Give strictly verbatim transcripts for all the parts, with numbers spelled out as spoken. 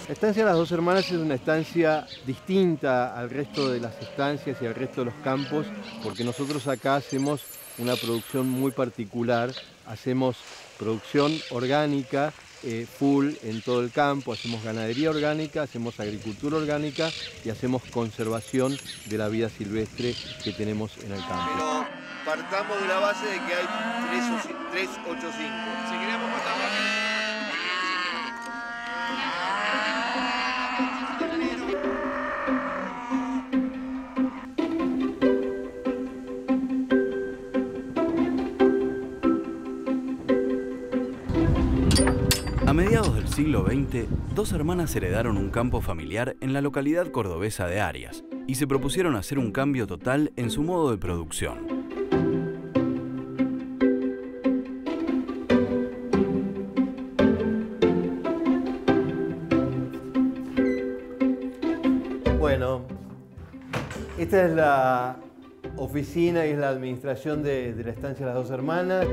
La estancia de las Dos Hermanas es una estancia distinta al resto de las estancias y al resto de los campos, porque nosotros acá hacemos una producción muy particular, hacemos producción orgánica, eh, full en todo el campo, hacemos ganadería orgánica, hacemos agricultura orgánica y hacemos conservación de la vida silvestre que tenemos en el campo. Pero partamos de la base de que hay tres ochenta y cinco. Si queremos contar A mediados del siglo veinte, dos hermanas heredaron un campo familiar en la localidad cordobesa de Arias y se propusieron hacer un cambio total en su modo de producción. Bueno, esta es la oficina y es la administración de, de la estancia de las Dos Hermanas.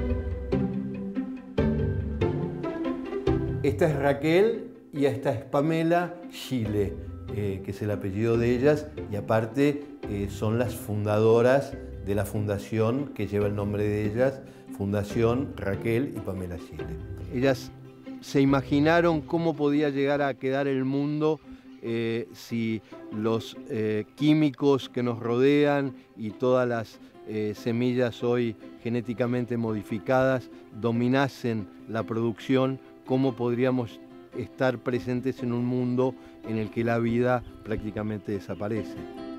Esta es Raquel y esta es Pamela Chile, eh, que es el apellido de ellas, y aparte eh, son las fundadoras de la fundación que lleva el nombre de ellas, Fundación Raquel y Pamela Chile. Ellas se imaginaron cómo podía llegar a quedar el mundo eh, si los eh, químicos que nos rodean y todas las eh, semillas hoy genéticamente modificadas dominasen la producción. Cómo podríamos estar presentes en un mundo en el que la vida prácticamente desaparece.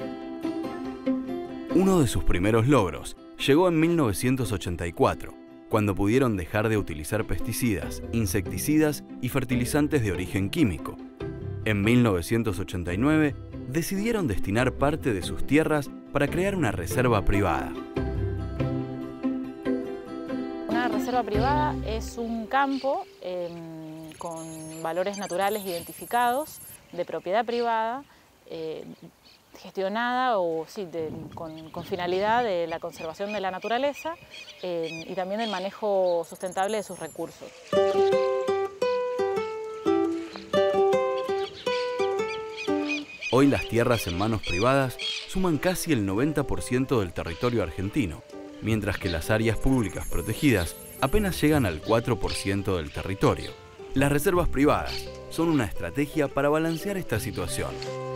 Uno de sus primeros logros llegó en mil novecientos ochenta y cuatro, cuando pudieron dejar de utilizar pesticidas, insecticidas y fertilizantes de origen químico. En mil novecientos ochenta y nueve decidieron destinar parte de sus tierras para crear una reserva privada. Una reserva privada es un campo eh, con valores naturales identificados, de propiedad privada, eh, gestionada o sí, de, con, con finalidad de la conservación de la naturaleza eh, y también del manejo sustentable de sus recursos. Hoy las tierras en manos privadas suman casi el noventa por ciento del territorio argentino, mientras que las áreas públicas protegidas apenas llegan al cuatro por ciento del territorio. Las reservas privadas son una estrategia para balancear esta situación.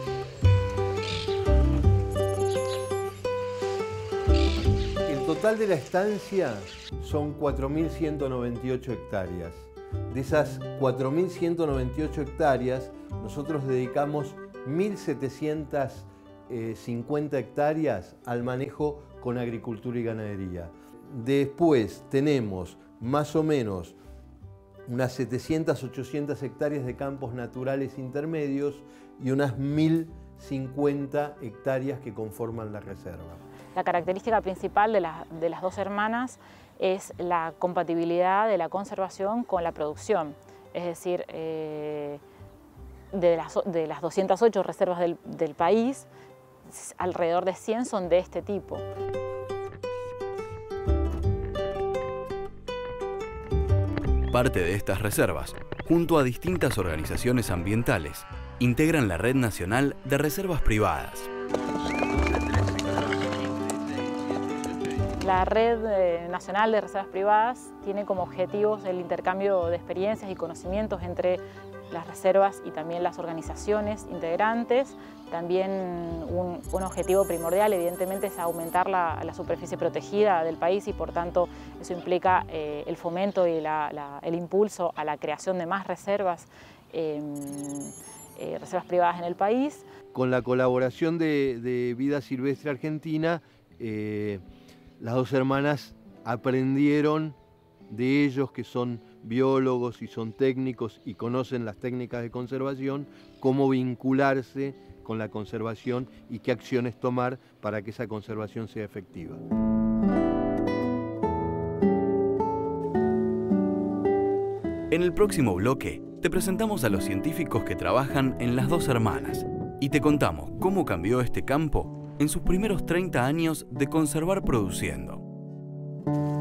El total de la estancia son cuatro mil ciento noventa y ocho hectáreas. De esas cuatro mil ciento noventa y ocho hectáreas, nosotros dedicamos mil setecientas cincuenta hectáreas al manejo con agricultura y ganadería. Después tenemos más o menos unas setecientas, ochocientas hectáreas de campos naturales intermedios y unas mil cincuenta hectáreas que conforman la reserva. La característica principal de, la, de las Dos Hermanas es la compatibilidad de la conservación con la producción. Es decir, eh, de, las, de las doscientas ocho reservas del, del país, alrededor de cien son de este tipo. Parte de estas reservas, junto a distintas organizaciones ambientales, integran la Red Nacional de Reservas Privadas. La Red eh, Nacional de Reservas Privadas tiene como objetivos el intercambio de experiencias y conocimientos entre las reservas y también las organizaciones integrantes. También un, un objetivo primordial, evidentemente, es aumentar la, la superficie protegida del país y, por tanto, eso implica eh, el fomento y la, la, el impulso a la creación de más reservas, eh, eh, reservas privadas en el país. Con la colaboración de, de Vida Silvestre Argentina, eh, las Dos Hermanas aprendieron de ellos, que son biólogos y son técnicos y conocen las técnicas de conservación, cómo vincularse con la conservación y qué acciones tomar para que esa conservación sea efectiva. En el próximo bloque te presentamos a los científicos que trabajan en las Dos Hermanas y te contamos cómo cambió este campo en sus primeros treinta años de conservar produciendo.